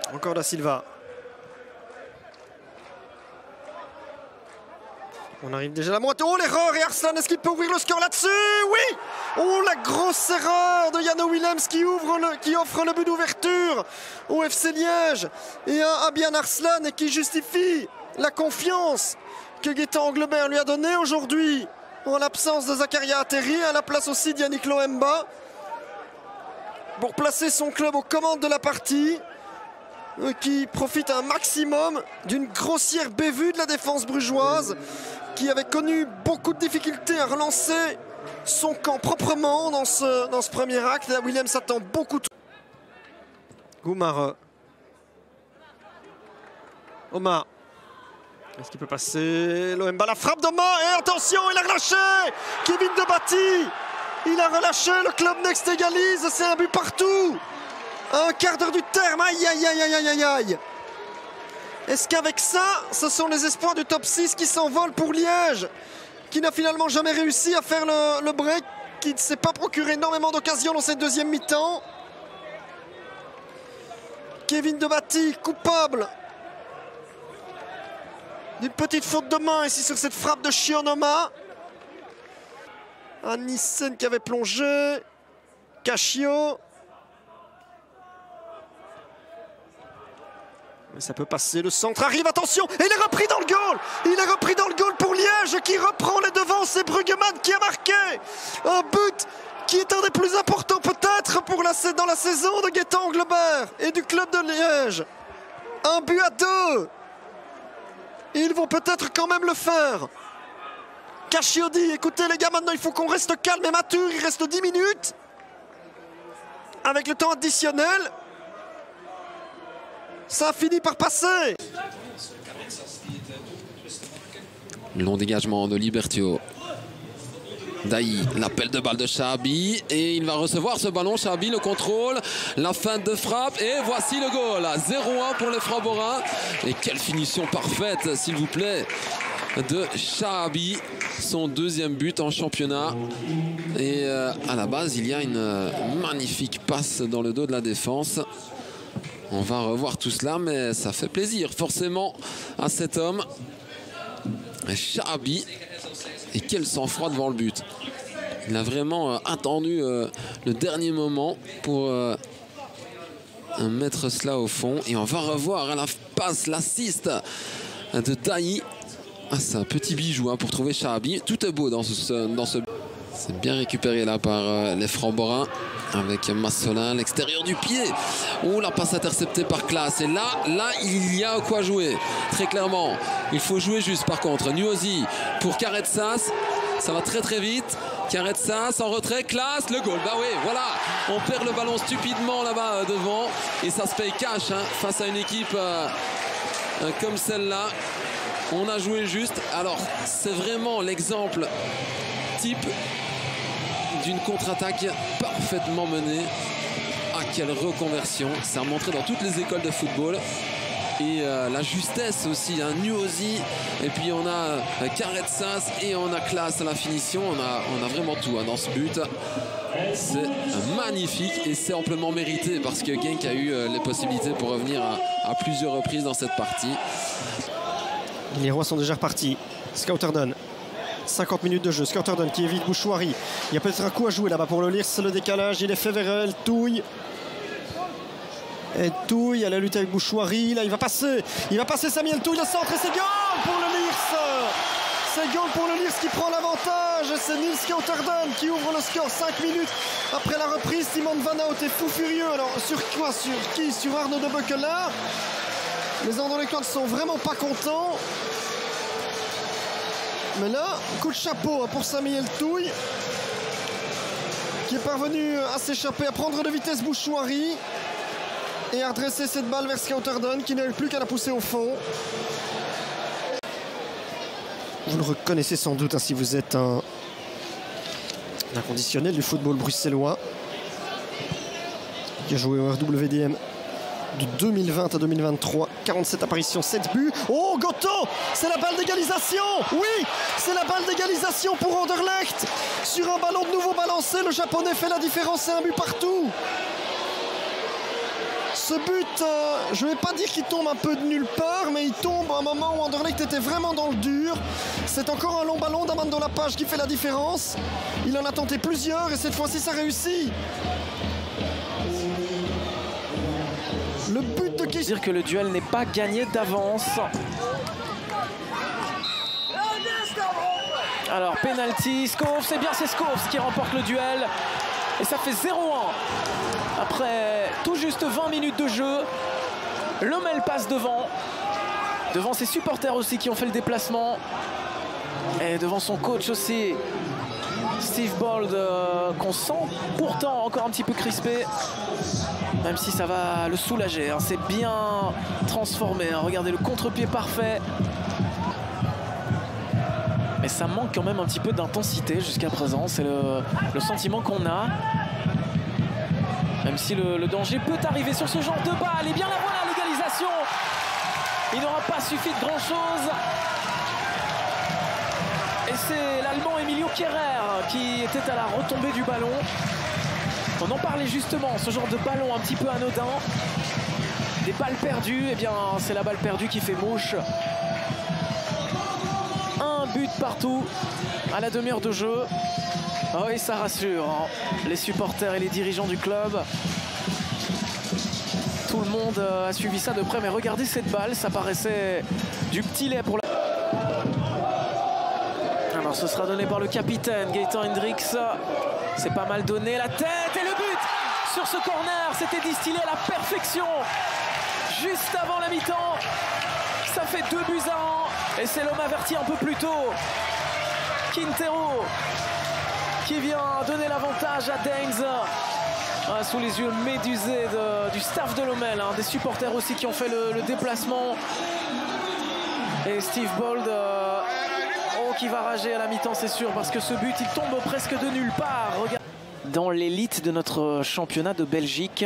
Encore Da Silva. On arrive déjà à la moitié. Oh, l'erreur! Et Arslan, est-ce qu'il peut ouvrir le score là-dessus? Oui! Oh, la grosse erreur de Yano Willems qui offre le but d'ouverture au FC Liège. Et à Abian Arslan et qui justifie la confiance que Gaëtan Anglebert lui a donnée aujourd'hui. En l'absence de Zakaria Atteri, à la place aussi d'Yannick Loemba. Pour placer son club aux commandes de la partie. Qui profite un maximum d'une grossière bévue de la défense brugeoise. Qui avait connu beaucoup de difficultés à relancer son camp proprement dans ce premier acte. Là, Williams attend beaucoup. Goumare. Omar. Est-ce qu'il peut passer? Loemba, la frappe d'Omar. Et attention, il a relâché. Kevin Debati. Il a relâché. Le club Next égalise. C'est un but partout. Un quart d'heure du terme. Aïe, aïe, aïe, aïe, aïe, aïe, aïe. Est-ce qu'avec ça, ce sont les espoirs du top 6 qui s'envolent pour Liège, qui n'a finalement jamais réussi à faire le break, qui ne s'est pas procuré énormément d'occasions dans cette deuxième mi-temps. Kevin Debati, coupable d'une petite faute de main ici sur cette frappe de Shionoma. Anissen qui avait plongé. Cachio. Mais ça peut passer, le centre arrive, attention, et il est repris dans le goal. Il est repris dans le goal pour Liège qui reprend les devants, c'est Bruggemann qui a marqué un but qui est un des plus importants peut-être dans la saison de Gaëtan Anglebert et du club de Liège. Un but à 2. Ils vont peut-être quand même le faire. Cachio dit, écoutez les gars, maintenant il faut qu'on reste calme et mature, il reste 10 minutes. Avec le temps additionnel. Ça a fini par passer. Long dégagement de Libertio. Daï, l'appel de balle de Chahabi. Et il va recevoir ce ballon. Chahabi, le contrôle. La feinte de frappe. Et voici le goal. 0-1 pour les Framborains. Et quelle finition parfaite, s'il vous plaît, de Chahabi. Son deuxième but en championnat. Et à la base, il y a une magnifique passe dans le dos de la défense. On va revoir tout cela, mais ça fait plaisir forcément à cet homme. Chahabi. Et quel sang-froid devant le but. Il a vraiment attendu le dernier moment pour mettre cela au fond. Et on va revoir à la passe, l'assist de Daï. Ah, c'est un petit bijou pour trouver Chahabi. Tout est beau dans ce... C'est bien récupéré là par les Framborains. Avec Massolin, l'extérieur du pied. Oh, la passe interceptée par Classe. Et là, il y a quoi jouer. Très clairement. Il faut jouer juste par contre. Nuosi pour Caretsas. Ça va très très vite. Caretsas en retrait. Classe, le goal. Bah oui, voilà. On perd le ballon stupidement là-bas devant. Et ça se paye cash face à une équipe comme celle-là. On a joué juste. Alors, c'est vraiment l'exemple type d'une contre-attaque parfaitement menée. Ah, quelle reconversion. C'est à montrer dans toutes les écoles de football. Et la justesse aussi, Nuosi. Et puis on a Caretsas et on a Classe à la finition. On a vraiment tout dans ce but. C'est magnifique et c'est amplement mérité parce que Genk a eu les possibilités pour revenir à plusieurs reprises dans cette partie. Les Rois sont déjà repartis. Scouterdon. 50 minutes de jeu, Scouterdon qui évite Bouchouari. Il y a peut-être un coup à jouer là-bas pour le lire, c'est le décalage, il est fait vers El Touille. Et Touille à la lutte avec Bouchouari, là il va passer Samuel Touille, le centre et c'est goal pour le Lirs. C'est goal pour le Lirs qui prend l'avantage, c'est Nils Scouterdon qui ouvre le score 5 minutes après la reprise. Simon Van Hout est fou furieux, alors sur quoi? Sur qui? Sur Arnaud de Beukelard. Les Anderlecht sont vraiment pas contents. Mais là, coup de chapeau pour Samuel Touille qui est parvenu à s'échapper, à prendre de vitesse Bouchouari et à redresser cette balle vers Scouterdon qui n'avait plus qu'à la pousser au fond. Vous le reconnaissez sans doute si vous êtes un inconditionnel du football bruxellois qui a joué au RWDM de 2020 à 2023, 47 apparitions, 7 buts. Oh, Goto, c'est la balle d'égalisation. Oui, c'est la balle d'égalisation pour Anderlecht. Sur un ballon de nouveau balancé, le Japonais fait la différence et un but partout. Ce but, je ne vais pas dire qu'il tombe un peu de nulle part, mais il tombe à un moment où Anderlecht était vraiment dans le dur. C'est encore un long ballon d'Aman Dolapage qui fait la différence. Il en a tenté plusieurs et cette fois-ci ça réussit. Le but de Keisha. Dire que le duel n'est pas gagné d'avance. Alors penalty, Schoofs, c'est bien, c'est Schoofs qui remporte le duel. Et ça fait 0-1. Après tout juste 20 minutes de jeu, Lommel passe devant ses supporters aussi qui ont fait le déplacement. Et devant son coach aussi, Steve Bold, qu'on sent pourtant encore un petit peu crispé. Même si ça va le soulager, hein. C'est bien transformé, hein. Regardez le contre-pied parfait. Mais ça manque quand même un petit peu d'intensité jusqu'à présent. C'est le sentiment qu'on a. Même si le danger peut arriver sur ce genre de balle. Et bien la voilà, l'égalisation. Il n'aura pas suffi de grand-chose. Et c'est l'Allemand Emilio Kerrer qui était à la retombée du ballon. On en parlait justement, ce genre de ballon un petit peu anodin. Des balles perdues, et bien c'est la balle perdue qui fait mouche. Un but partout à la demi-heure de jeu. Oh, et ça rassure, hein, les supporters et les dirigeants du club. Tout le monde a suivi ça de près, mais regardez cette balle, ça paraissait du petit lait pour la... Alors ce sera donné par le capitaine Gaëtan Hendricks. C'est pas mal donné, la tête et le but sur ce corner, c'était distillé à la perfection. Juste avant la mi-temps, ça fait 2-1 et c'est l'homme averti un peu plus tôt. Quintero qui vient donner l'avantage à Daines. Sous les yeux médusés du staff de Lommel, hein, des supporters aussi qui ont fait le déplacement. Et Steve Bold qui va rager à la mi-temps, c'est sûr, parce que ce but il tombe presque de nulle part. Regarde. Dans l'élite de notre championnat de Belgique.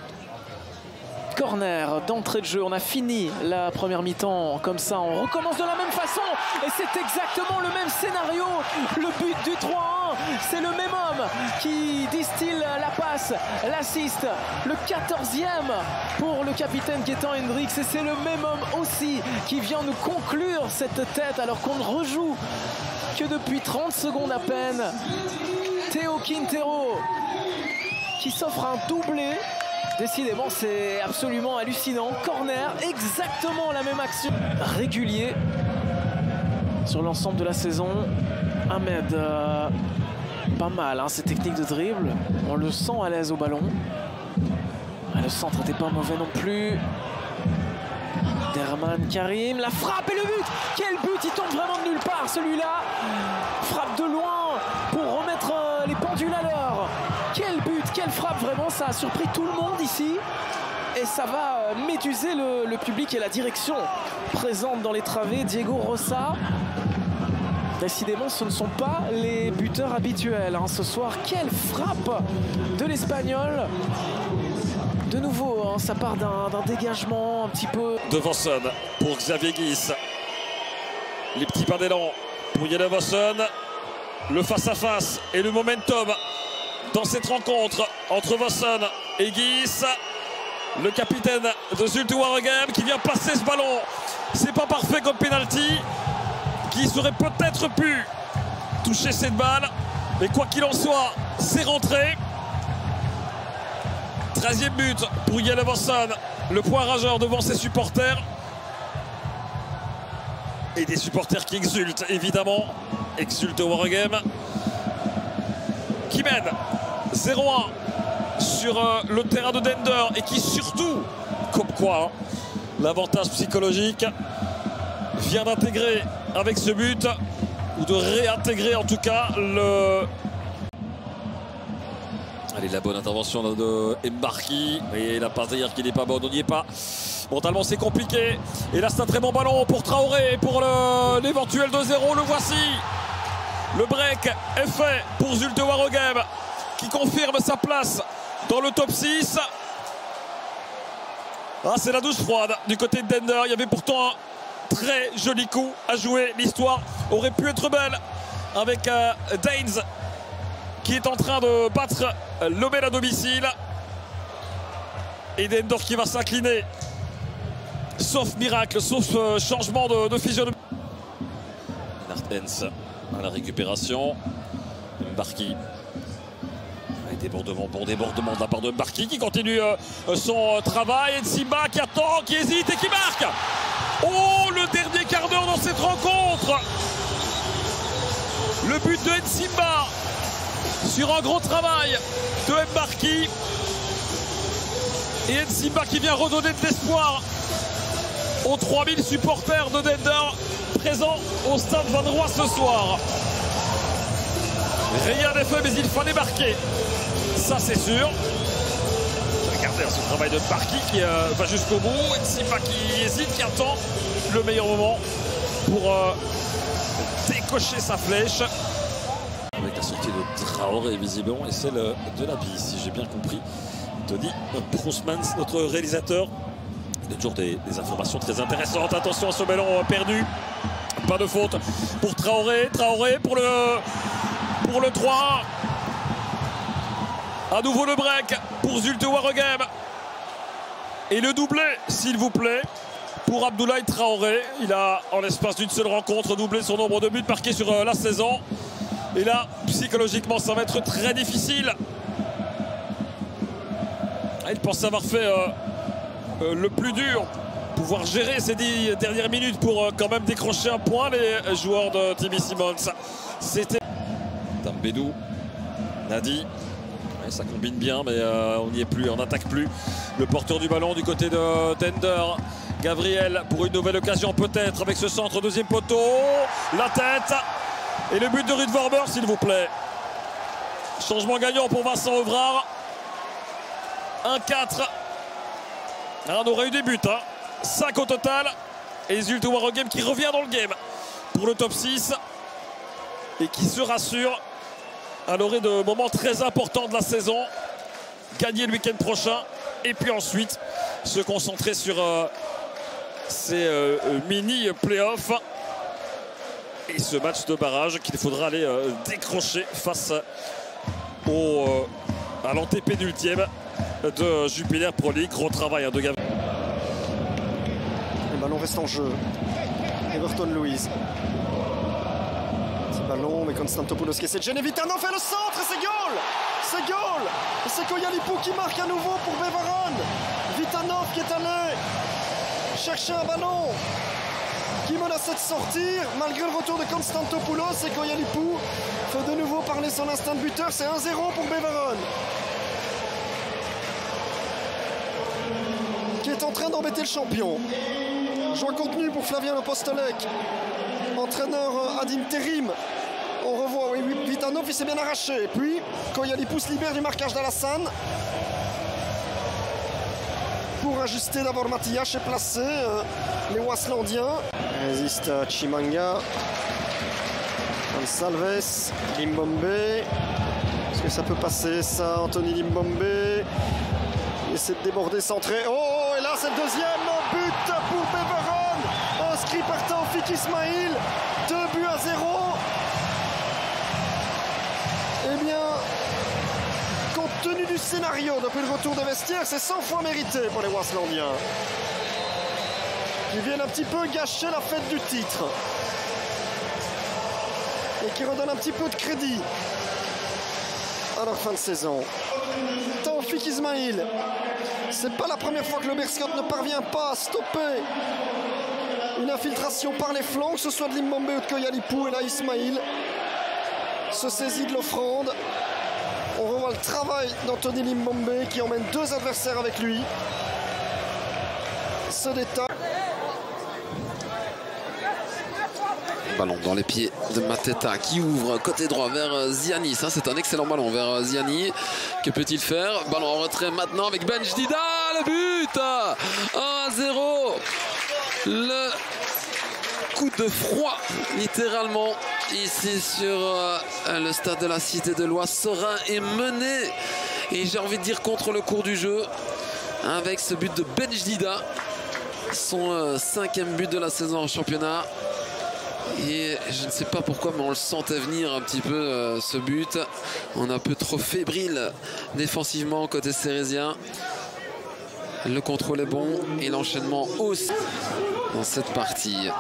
Corner d'entrée de jeu, on a fini la première mi-temps comme ça, on recommence de la même façon et c'est exactement le même scénario. Le but du 3-1, c'est le même homme qui distille la passe, l'assist, le 14e pour le capitaine Gaëtan Hendricks, et c'est le même homme aussi qui vient nous conclure cette tête alors qu'on ne rejoue que depuis 30 secondes à peine. Théo Quintero qui s'offre un doublé. Décidément, c'est absolument hallucinant. Corner, exactement la même action. Régulier sur l'ensemble de la saison. Ahmed, pas mal, hein, ses techniques de dribble. On le sent à l'aise au ballon. Le centre n'était pas mauvais non plus. Derman Karim, la frappe et le but. Quel but, il tombe vraiment de nulle part celui-là. Frappe de loin pour remettre les pendules à l'heure. Quel but, quelle frappe, vraiment, ça a surpris tout le monde ici. Et ça va méduser le public et la direction présente dans les travées. Diego Rosa. Décidément, ce ne sont pas les buteurs habituels, hein, ce soir. Quelle frappe de l'Espagnol. De nouveau, hein, ça part d'un dégagement un petit peu... Devenson pour Xavier Guis. Les petits pas d'élan pour Yann Vossen. Le face-à-face et le momentum dans cette rencontre entre Vossen et Guis. Le capitaine de Zulte Waregem qui vient passer ce ballon. C'est pas parfait comme penalty. Qui aurait peut-être pu toucher cette balle. Mais quoi qu'il en soit, c'est rentré. 13e but pour Yann Vossen. Le point rageur devant ses supporters. Et des supporters qui exultent, évidemment. Exultent Waregem. Qui mène 0-1 sur le terrain de Dender. Et qui surtout, comme quoi, hein, l'avantage psychologique vient d'intégrer avec ce but, ou de réintégrer en tout cas le... Allez, la bonne intervention de Mbarki. Et la passe derrière qui n'est pas bonne, on n'y est pas. Mentalement c'est compliqué. Et là c'est un très bon ballon pour Traoré, pour l'éventuel 2-0, le voici. Le break est fait pour Zulte Waregem qui confirme sa place dans le top 6. Ah, c'est la douche froide du côté de Dender. Il y avait pourtant un très joli coup à jouer. L'histoire aurait pu être belle avec Daines qui est en train de battre Lommel à domicile. Et Dendor qui va s'incliner. Sauf miracle, sauf changement de physionomie. Nartens à la récupération. Mbarki. Débordement, bon débordement de la part de Mbarki qui continue son travail. Nsimba qui attend, qui hésite et qui marque. Oh, le dernier quart d'heure dans cette rencontre. Le but de Nsimba sur un gros travail de Mbarki. Et Nsimba qui vient redonner de l'espoir aux 3000 supporters de Dendor présents au stade Van Roy ce soir. Rien n'est fait, mais il fallait marquer. Ça, c'est sûr. Regardez ce travail de Mbarki qui va jusqu'au bout. Nsimba qui hésite, qui attend le meilleur moment pour décocher sa flèche. Avec la sortie de Traoré, visiblement, et celle de Labi, si j'ai bien compris. Tony Brousmans, notre réalisateur. Il y a toujours des informations très intéressantes. Attention à ce ballon perdu. Pas de faute pour Traoré. Traoré pour le 3. À nouveau le break pour Zulte Waregem. Et le doublé, s'il vous plaît, pour Abdoulaye Traoré. Il a, en l'espace d'une seule rencontre, doublé son nombre de buts marqués sur la saison. Et là, psychologiquement, ça va être très difficile. Il pense avoir fait le plus dur. Pouvoir gérer ces 10 dernières minutes pour quand même décrocher un point, les joueurs de Timmy Simons. C'était Tambedou, Nadi. Ça combine bien, mais on n'y est plus, on n'attaque plus. Le porteur du ballon du côté de Dendor. Gabriel pour une nouvelle occasion peut-être avec ce centre, deuxième poteau. La tête. Et le but de Ruud Vormer, s'il vous plaît. Changement gagnant pour Vincent Ovrard. 1-4. On aurait eu des buts. 5 au total. Et Zulte Waregem qui revient dans le game pour le top 6. Et qui se rassure à l'orée de moments très importants de la saison. Gagner le week-end prochain. Et puis ensuite se concentrer sur ces mini-playoffs. Et ce match de barrage qu'il faudra aller décrocher face à l'antépénultième de Jupiler Pro League. Gros travail de Gabriel. Le ballon reste en jeu. Everton Louise. Ce ballon, mais Konstantopoulos qui essaie de gêner. Vitanov fait le centre et c'est goal. C'est goal. Et c'est Koyalipou qui marque à nouveau pour Beveron. Vitanov qui est allé chercher un ballon qui menaçait de sortir malgré le retour de Konstantopoulos, et Koyalipou fait de nouveau parler son instinct de buteur. C'est 1-0 pour Beveron, qui est en train d'embêter le champion. Joie contenue pour Flavien Apostolek, entraîneur ad interim. On revoit, oui, Vitanov, il s'est bien arraché. Et puis Koyalipou se libère du marquage d'Alassane pour ajuster d'abord Matias et placer les Waslandiens. Résiste Chimanga. Gonçalves, Limbombe. Est-ce que ça peut passer ça? Anthony Limbombe. Il essaie de déborder, centrer. Oh, et là c'est le deuxième but pour Beveron. Inscrit par Taoufik Ismail. 2-0. Eh bien, compte tenu du scénario depuis le retour de vestiaire, c'est 100 fois mérité pour les Waslandiens, qui viennent un petit peu gâcher la fête du titre et qui redonnent un petit peu de crédit à leur fin de saison. Taoufik Ismail, c'est pas la première fois que le Berscott ne parvient pas à stopper une infiltration par les flancs, que ce soit de Limbombe ou de Koyalipou. Et là Ismail se saisit de l'offrande. On revoit le travail d'Anthony Limbombe qui emmène 2 adversaires avec lui. Ce détail. Ballon dans les pieds de Mateta qui ouvre côté droit vers Ziani. Ça, c'est un excellent ballon vers Ziani. Que peut-il faire? Ballon en retrait maintenant avec Benjdida. Le but 1-0. Le coup de froid, littéralement, ici sur le stade de la Cité de l'Oise. Serein est mené. Et j'ai envie de dire contre le cours du jeu. Avec ce but de Benjdida. Son 5e but de la saison en championnat. Et je ne sais pas pourquoi, mais on le sentait venir un petit peu ce but. On est un peu trop fébrile défensivement côté cérésien. Le contrôle est bon et l'enchaînement aussi dans cette partie.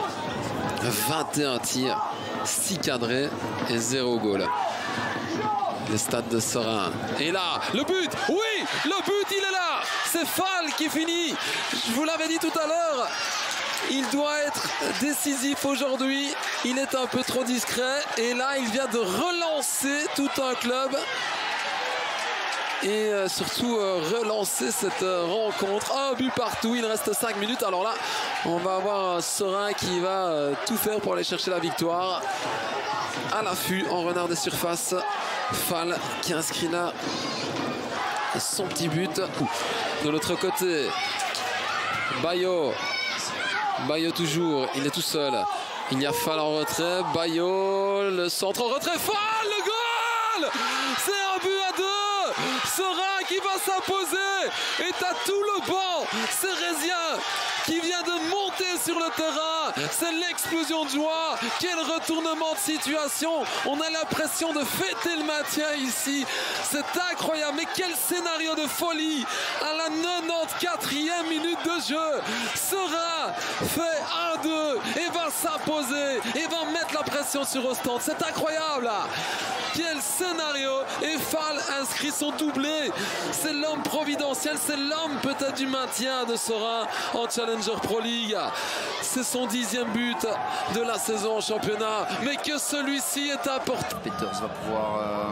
21 tirs, 6 cadrés et 0 goal. Le stade de Serein. Et là, le but, oui, le but, il est là. C'est Fall qui finit. Je vous l'avais dit tout à l'heure. Il doit être décisif aujourd'hui. Il est un peu trop discret. Et là, il vient de relancer tout un club. Et surtout relancer cette rencontre. Un but partout, il reste 5 minutes. Alors là, on va avoir Serein qui va tout faire pour aller chercher la victoire. À l'affût, en renard des surfaces. Fall qui inscrit là son petit but. De l'autre côté, Bayo toujours, il est tout seul. Il y a Fall en retrait. Bayo, le centre en retrait. Fall, le goal! C'est un but à 2. Serein qui va s'imposer. Et t'as tout le banc. C'est Rézien qui vient de monter sur le terrain. C'est l'explosion de joie. Quel retournement de situation. On a l'impression de fêter le maintien ici. C'est incroyable. Mais quel scénario de folie. À la 94e minute de jeu, Serein fait 1-2 et va s'imposer et va mettre la pression sur Ostende. C'est incroyable. Quel scénario. Et Fall inscrit son doublé. C'est l'homme providentiel. C'est l'homme peut-être du maintien de Serein en Challenger Pro League. C'est son 10e but de la saison en championnat. Mais que celui-ci est important. Peters va pouvoir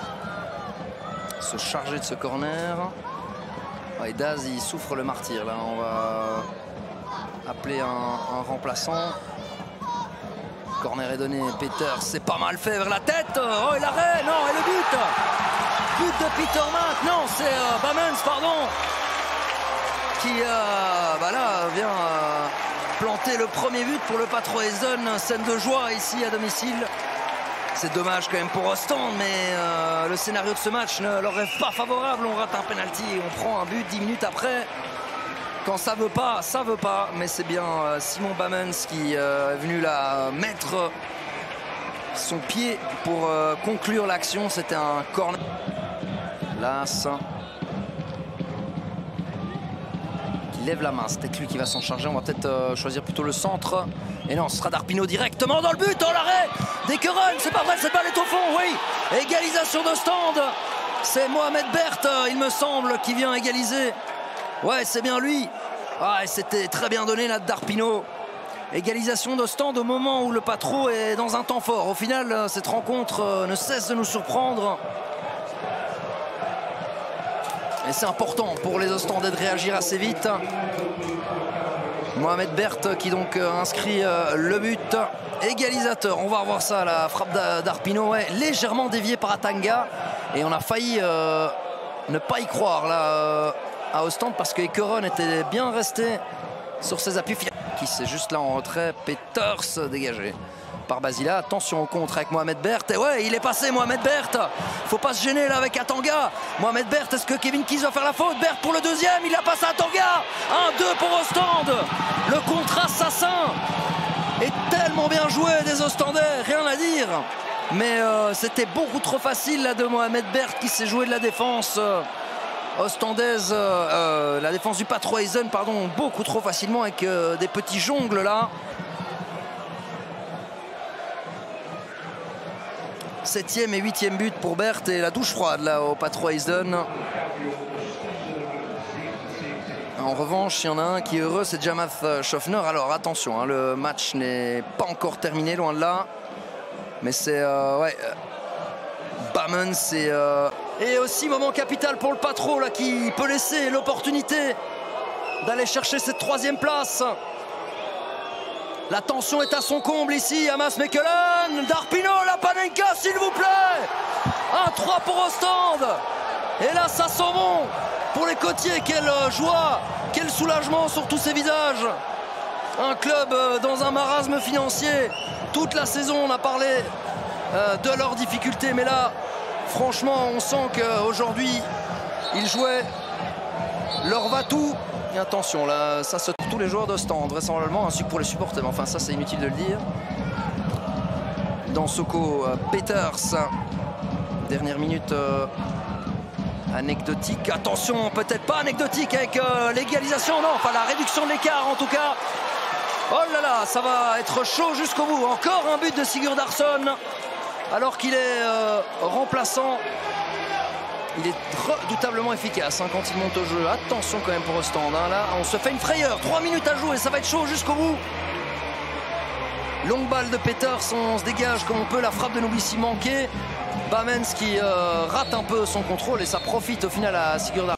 se charger de ce corner. Et Daz, il souffre le martyr. Là, on va appeler un remplaçant. Corner est donné. Peters, c'est pas mal fait vers la tête. Oh, et l'arrêt, non, et le but. But de Peter Mack. Non, c'est Bamens, pardon. Qui là, vient planter le premier but pour le Patro Essen. Scène de joie ici à domicile. C'est dommage quand même pour Ostende, mais le scénario de ce match ne leur est pas favorable. On rate un penalty et on prend un but 10 minutes après. Quand ça veut pas, ça veut pas. Mais c'est bien Simon Bamens qui est venu là mettre son pied pour conclure l'action. C'était un corner. Las qui lève la main. C'est peut-être lui qui va s'en charger. On va peut-être choisir plutôt le centre. Et non, ce sera Darpino directement dans le but. Oh, l'arrêt d'Ekeren. C'est pas vrai, cette balle est au fond. Oui, égalisation d'Ostende. C'est Mohamed Bert, il me semble, qui vient égaliser. Ouais, c'est bien lui. Ah, c'était très bien donné là de Darpino. Égalisation d'Ostende au moment où le Patro est dans un temps fort. Au final, cette rencontre ne cesse de nous surprendre. Et c'est important pour les Ostendais de réagir assez vite. Mohamed Bert qui donc inscrit le but égalisateur. On va revoir ça, la frappe d'Arpino, ouais, légèrement déviée par Atanga. Et on a failli ne pas y croire là à Ostende parce que Ekeren était bien resté sur ses appuis. Qui c'est juste là en retrait. Peters dégagé par Basila. Attention au contre avec Mohamed Bert. Et ouais, il est passé Mohamed Bert. Faut pas se gêner là avec Atanga. Mohamed Bert, est-ce que Kevin Keys va faire la faute? Bert pour le deuxième, il a passé Atanga. 1-2 pour Ostende. Le contre assassin est tellement bien joué des Ostendais, rien à dire. Mais c'était beaucoup trop facile là de Mohamed Bert qui s'est joué de la défense ostendaise, la défense du Patro Essen, pardon, beaucoup trop facilement avec des petits jongles là. 7e et 8e but pour Bert et la douche froide là au Patro Essen. En revanche, il y en a un qui est heureux, c'est Jamath Schaffner. Alors attention, hein, le match n'est pas encore terminé, loin de là. Mais c'est ouais, Bamens, c'est et aussi moment capital pour le Patro là qui peut laisser l'opportunité d'aller chercher cette 3e place. La tension est à son comble ici. Hamas Mekelen, Darpino, la Panenka s'il vous plaît. 1-3 pour Ostende. Et là ça sent bon pour les côtiers. Quelle joie, quel soulagement sur tous ces visages. Un club dans un marasme financier. Toute la saison on a parlé de leurs difficultés, mais là franchement on sent qu'aujourd'hui ils jouaient leur va-tout. Et attention là, ça se trouve tous les joueurs d'Ostende vraisemblablement, ainsi que pour les supporters, mais enfin ça c'est inutile de le dire. Dans Soko, Peters, dernière minute anecdotique. Attention, peut-être pas anecdotique avec l'égalisation, non, enfin la réduction de l'écart en tout cas. Oh là là, ça va être chaud jusqu'au bout. Encore un but de Sigurdarsson alors qu'il est remplaçant. Il est redoutablement efficace hein, quand il monte au jeu. Attention quand même pour Ostende. Hein. Là, on se fait une frayeur. 3 minutes à jouer, ça va être chaud jusqu'au bout. Longue balle de Peters, on se dégage comme on peut. La frappe de Nubissi manquée. Bamens qui rate un peu son contrôle et ça profite au final à Sigurdarsson.